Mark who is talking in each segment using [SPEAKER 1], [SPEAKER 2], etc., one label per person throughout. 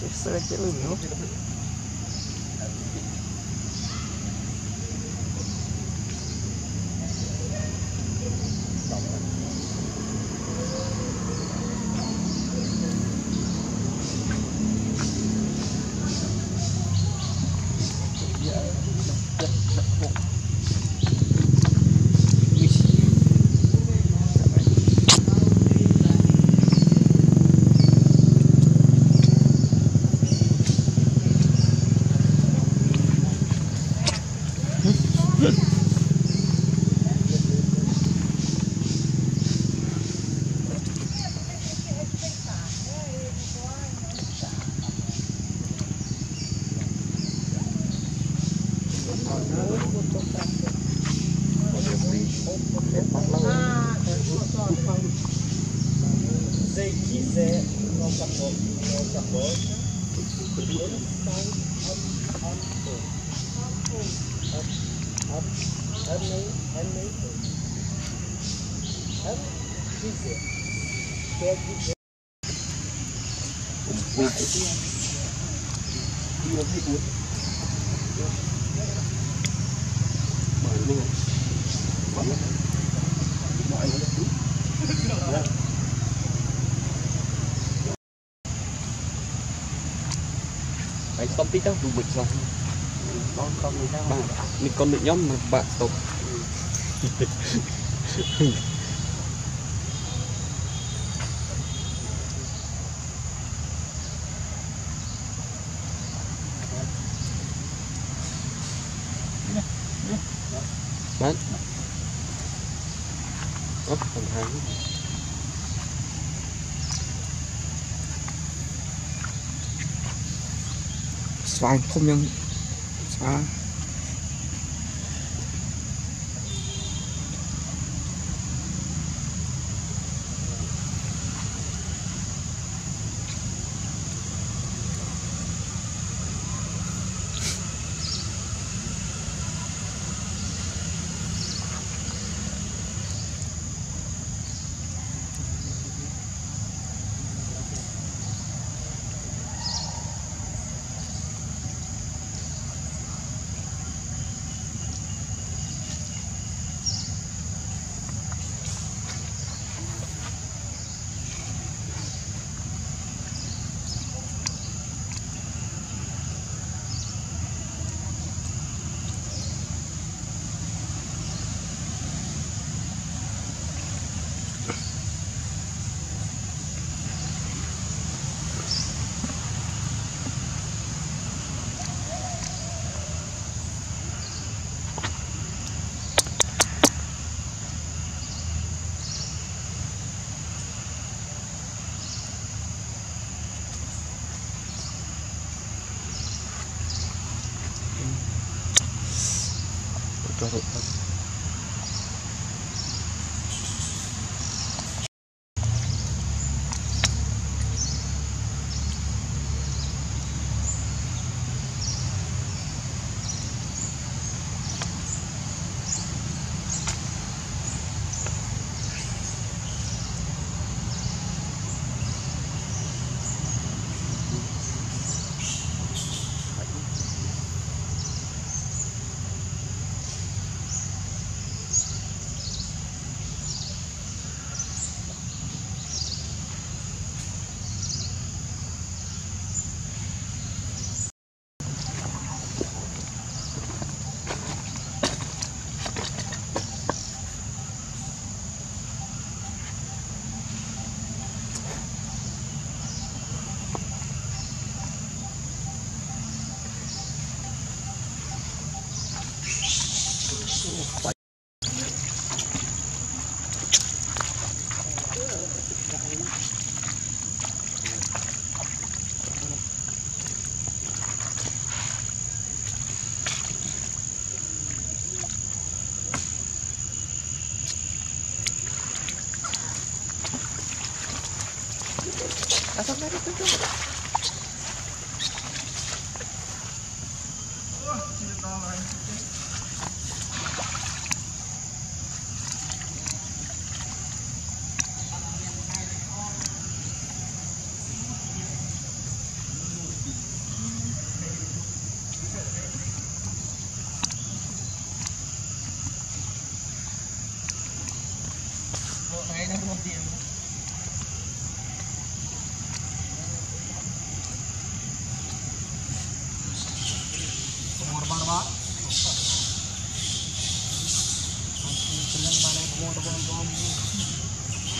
[SPEAKER 1] Sơ chứ lưng nó.
[SPEAKER 2] Phải stop tí đó, đủ bịch xong.
[SPEAKER 1] Con người ta
[SPEAKER 2] Mình con được nhóm mà bạn stop. Bạn. Ốc, còn hai.
[SPEAKER 1] xoài không nhưng xa
[SPEAKER 2] Cho được.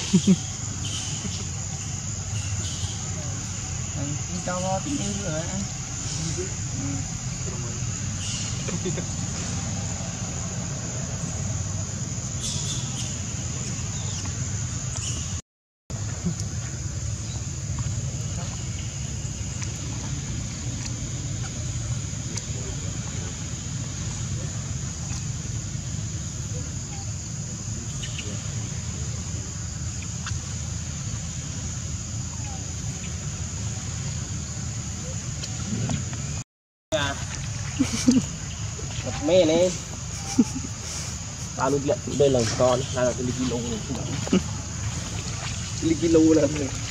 [SPEAKER 1] cho vào tí yêu nữa anh.
[SPEAKER 3] mẹ này tao lúc đây là con là cái kilo là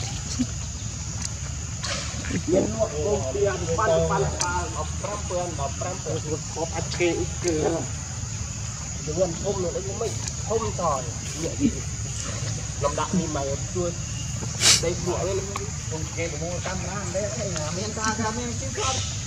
[SPEAKER 3] nhân luộc công ty ăn pan học pram hộp ăn kê đừng ăn hôm nữa đấy cũng mấy hôm tỏi nhẹ gì làm đạm đi mày chui đây bụi lên công kê của mua cam lá đấy thấy là miếng ta miếng chứ không